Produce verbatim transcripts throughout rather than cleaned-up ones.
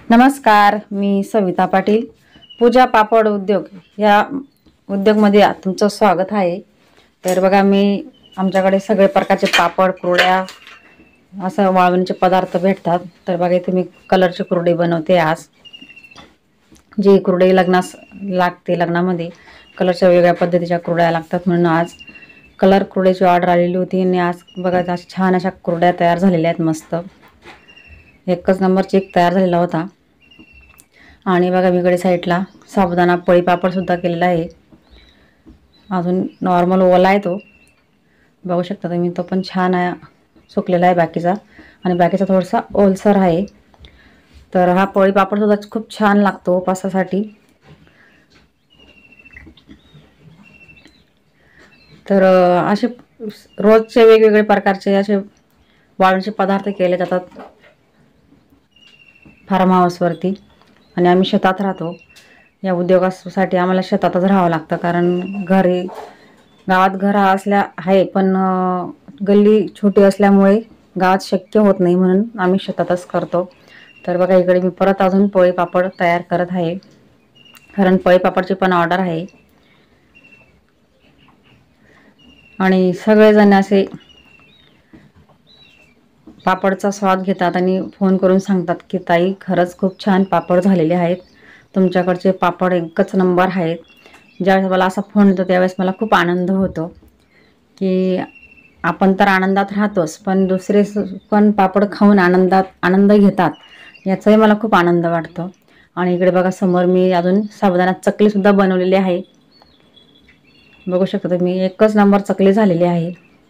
नमस्कार, मी सविता पाटील. पूजा पापड उद्योग या उद्योगमध्ये तुमचं स्वागत आहे. तर बघा, मी आमच्याकडे सगळे प्रकारचे पापड, कुरड्या, असं वाळवणीचे पदार्थ भेटतात. तर बघा, इथे मी कलरची कुरडई बनवते आज. जी कुरडई लग्नास लागते, लग्नामध्ये कलरच्या वेगळ्या पद्धतीच्या कुरड्या लागतात, म्हणून आज कलर कुरड्याची ऑर्डर आलेली होती. आणि आज बघा, छान अशा कुरड्या तयार झालेल्या आहेत. मस्त एकच नंबर केक तयार झालेला होता. आणि बघा, वेगळे साईडला साबुदाणा पळी पापड सुद्धा केलेला आहे. अजून नॉर्मल ओला आहे तो, बघू शकता तुम्ही. तो पण छान आहे, सुकलेला आहे बाकीचा, आणि बाकीचा थोडासा ओलसर आहे. तर हा पळी पापड सुद्धा खूप छान लागतो उपासासाठी. तर असे रोजचे वेगवेगळे प्रकारचे असे वाळवणीचे पदार्थ केले जातात फार्म हाऊसवरती. आणि आम्ही शेतात राहतो. या उद्योगासाठी आम्हाला शेतातच राहावं लागतं, कारण घरी गावात घर असल्या आहे, पण गल्ली छोटी असल्यामुळे गावात शक्य होत नाही, म्हणून आम्ही शेतातच करतो. तर बघा, इकडे मी परत अजून पोळी पापड तयार करत आहे, कारण पोळी पापडची पण ऑर्डर आहे. आणि सगळेजण असे पापडचा स्वाद घेतात आणि फोन करून सांगतात की ताई, खरंच खूप छान पापड झालेले आहेत, तुमच्याकडचे पापड एकच नंबर आहेत. ज्यावेळेस मला असा फोन येतो त्यावेळेस मला खूप आनंद होतो, की आपण तर आनंदात राहतोच, पण दुसरे पण पापड खाऊन आनंदात आनंद घेतात, याचाही मला खूप आनंद वाटतो. आणि इकडे बघा, समोर मी अजून साबुदाणा चकली सुद्धा बनवलेली आहे. बघू शकता तुम्ही, एकच नंबर चकली झालेली आहे.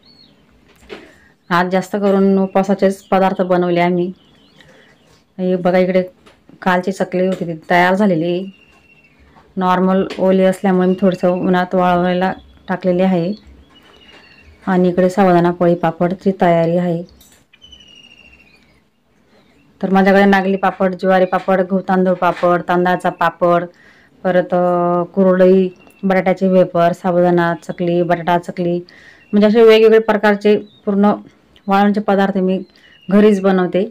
आज जास्त करून उपवासाचेच पदार्थ बनवले आम्ही. हे बघा, इकडे कालची चकली होती ती तयार झालेली. नॉर्मल ओली असल्यामुळे मी थोडंसं उन्हात वाळवायला टाकलेली आहे. आणि इकडे साबुदाणा पोळी पापडची तयारी आहे. तर माझ्याकडे नागली पापड, ज्वारी पापड, गहू तांदूळ पापड, तांदळाचा पापड, परत कुरडई, बटाट्याचे वेफर, साबुदाणा चकली, बटाटा चकली, म्हणजे असे वेगवेगळे प्रकारचे पूर्ण वाळवणीचे पदार्थ मी घरीच बनवते.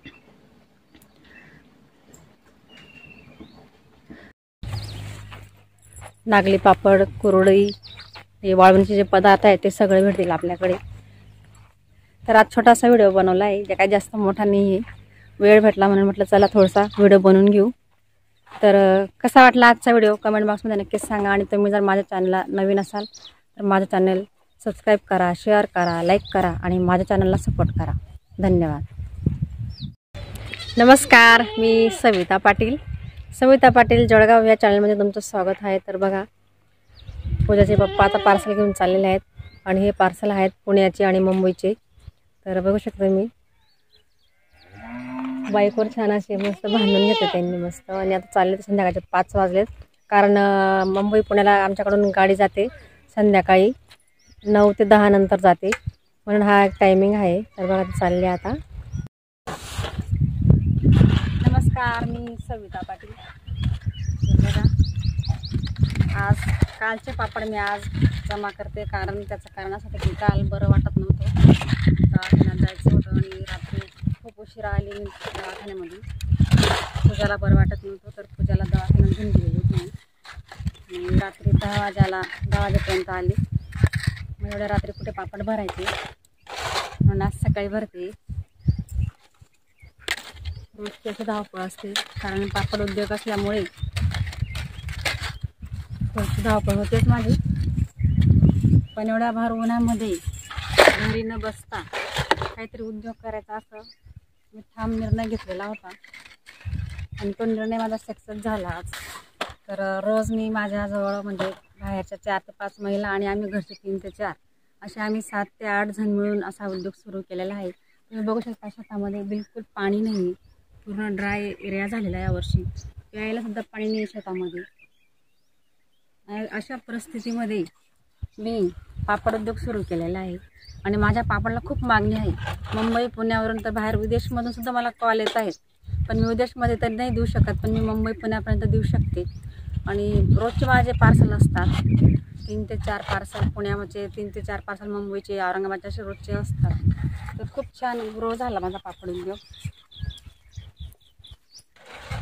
नागली पापड, कुरडई, हे वाळवणीचे जे पदार्थ आहेत ते सगळे भेटतील आपल्याकडे. तर आज छोटासा व्हिडिओ बनवला आहे, जे काही जास्त मोठा नाही आहे. वेळ भेटला म्हणून म्हटलं चला थोडासा व्हिडिओ बनवून घेऊ. तर कसा वाटला आजचा व्हिडिओ कमेंट बॉक्समध्ये नक्कीच सांगा. आणि तुम्ही जर माझ्या चॅनलला नवीन असाल तर माझं चॅनल सबस्क्राईब करा, शेअर करा, लाईक करा, आणि माझ्या चॅनलला सपोर्ट करा. धन्यवाद. नमस्कार, मी सविता पाटील. सविता पाटील जळगाव या चॅनलमध्ये तुमचं स्वागत आहे. तर बघा, पूजाचे पप्पा आता पार्सल घेऊन चाललेले आहेत, आणि हे पार्सल आहेत पुण्याचे आणि मुंबईचे. तर बघू शकता मी, बाईकवर छान असे मस्त बांधून घेते त्यांनी मस्त. आणि आता चालले तर संध्याकाळचे पाच वाजलेत, कारण मुंबई पुण्याला आमच्याकडून गाडी जाते संध्याकाळी नऊ ते दहा नंतर जाते, म्हणून हा एक टायमिंग आहे. तर बघा, चालले आता. नमस्कार, मी सविता पाटील. बघा, आज कालचे पापड मी आज जमा करते, कारण त्याचं कारणासाठी की काल बरं वाटत नव्हतं, दवाखान्यात जायचं होतं, आणि रात्री खूप उशिरा आली मी दवाखान्यामध्ये. पूजाला बरं वाटत नव्हतं, तर पूजाला दवाखान्यात घेऊन गेली होती. आणि रात्री दहा वाजायला दहा वाजेपर्यंत आली. मग एवढ्या रात्री कुठे पापड भरायचे, म्हणून आज सकाळी भरते. रोजची अशी धावपळ असते, कारण पापड उद्योग असल्यामुळे रोजची धावपळ होतेच माझी. पण एवढ्या भर उन्हामध्ये घरी न बसता काहीतरी उद्योग करायचा असं मी ठाम निर्णय घेतलेला होता, आणि तो निर्णय माझा सक्सेस झाला आज. तर रोज मी माझ्याजवळ म्हणजे बाहेरच्या चार ते पाच महिला आणि आम्ही घरचे तीन ते चार असे आम्ही सात ते आठ जण मिळून असा उद्योग सुरू केलेला आहे. तुम्ही बघू शकता, शेतामध्ये बिलकुल पाणी नाही, पूर्ण ड्राय एरिया झालेला आहे यावर्षी. प्यायला सुद्धा पाणी नाही शेतामध्ये. अशा परिस्थितीमध्ये मी पापड उद्योग सुरू केलेला आहे, आणि माझ्या पापडला खूप मागणी आहे. मुंबई पुण्यावरून तर बाहेर विदेशमधून सुद्धा मला कॉल येत आहेत, पण मी विदेशमध्ये तर नाही देऊ शकत, पण मी मुंबई पुण्यापर्यंत देऊ शकते. आणि रोजचे माझे पार्सल असतात, तीन ते चार पार्सल पुण्यामध्ये, तीन ते चार पार्सल मुंबईचे, औरंगाबादचे असे रोजचे असतात. तर खूप छान ग्रो झाला माझा पापड उद्योग.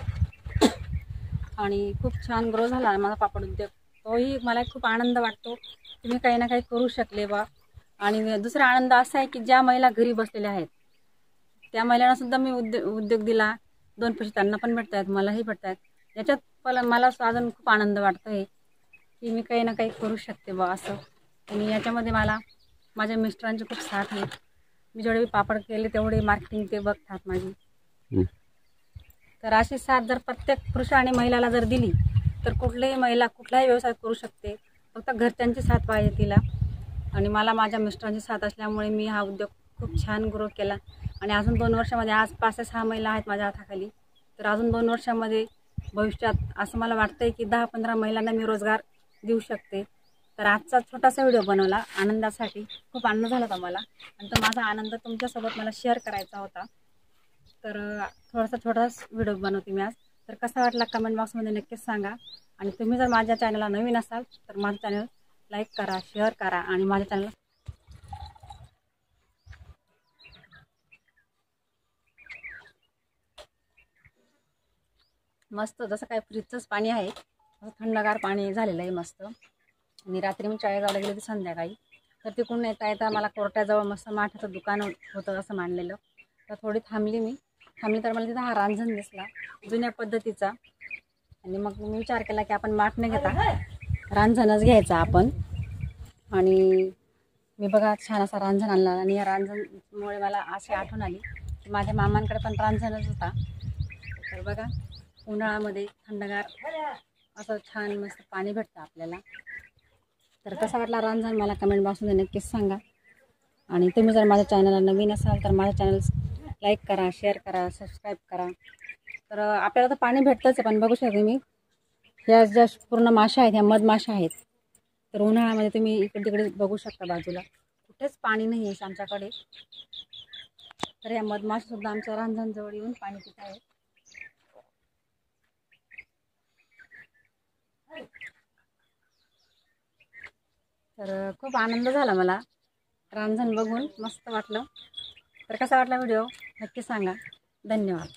आणि खूप छान ग्रो झाला माझा पापड उद्योग. तोही मला खूप आनंद वाटतो की मी काही ना काही करू शकले बा. आणि दुसरा आनंद असा आहे की ज्या महिला घरी बसलेल्या आहेत त्या महिलांना सुद्धा मी उद्योग उद्योग दिला. दोन पैसे त्यांना पण भेटत आहेत, मलाही भेटत आहेत. याच्यात मला मला अजून खूप आनंद वाटतो आहे की मी काही ना काही करू शकते बा असं. आणि याच्यामध्ये मला माझ्या मिस्टरांची खूप साथ आहे. मी जेवढे पापड केले तेवढे मार्केटिंग ते बघतात माझी. तर अशी साथ जर प्रत्येक पुरुष आणि महिलाला जर दिली तर कुठलीही महिला कुठलाही व्यवसाय करू शकते. फक्त घरच्यांची साथ पाहिजे तिला. आणि मला माझ्या मिस्टरांची साथ असल्यामुळे मी हा उद्योग खूप छान ग्रो केला. आणि अजून दोन वर्षामध्ये आज पाच ते सहा महिला आहेत माझ्या हाताखाली. तर अजून दोन वर्षामध्ये भविष्यात असं मला वाटतंय की दहा पंधरा महिलांना मी रोजगार देऊ शकते. तर आजचा छोटासा व्हिडिओ बनवला आनंदासाठी. खूप आनंद झाला होता मला आणि तो माझा आनंद तुमच्यासोबत मला शेअर करायचा होता. तर थोडासा छोटासा व्हिडिओ बनवते मी आज. तर कसा वाटला कमेंट बॉक्समध्ये नक्कीच सांगा. आणि तुम्ही जर माझ्या चॅनलला नवीन असाल तर माझं चॅनल लाईक करा, शेअर करा आणि माझ्या चॅनल मस्त जसं काय फ्रीजचंच पाणी आहे असं थंडगार पाणी झालेलं आहे मस्त. आणि रात्री मी चाळीसगावला गेले होते संध्याकाळी. तर तिकडून येता येता मला कोर्टाजवळ मस्त माठाचं दुकान होतं असं मांडलेलं. तर थोडी थांबली मी थांबली तर मला तिथं हा रांजण दिसला जुन्या पद्धतीचा. आणि मग मी विचार केला की आपण माठ न घेता रांजणच घ्यायचा आपण. आणि मी बघा छान असा रांजण आणला. आणि या रांजणमुळे मला अशी आठवण आली की माझ्या मामांकडे पण रांजणच होता. तर बघा उन्हाळ्यामध्ये थंडगार असं छान मस्त पाणी भेटतं आपल्याला. तर कसा वाटला रांजण मला कमेंट बॉक्समध्ये नक्कीच सांगा. आणि तुम्ही जर माझ्या चॅनलला नवीन असाल तर माझ्या चॅनल लाईक करा, शेअर करा, सबस्क्राईब करा. तर आपल्याला तर पाणी भेटतंच आहे पण बघू शकता मी ह्या ज्या पूर्ण माशा आहेत ह्या मधमाशा आहेत. तर उन्हाळ्यामध्ये तुम्ही इकडे तिकडे बघू शकता बाजूला कुठेच पाणी नाही आहे आमच्याकडे. तर या मधमाशासुद्धा आमच्या रांजणजवळ येऊन पाणी पित आहेत. तर खूप आनंद झाला मला रांजण बघून, मस्त वाटलं. तर कसा वाटला व्हिडिओ नक्की सांगा. धन्यवाद.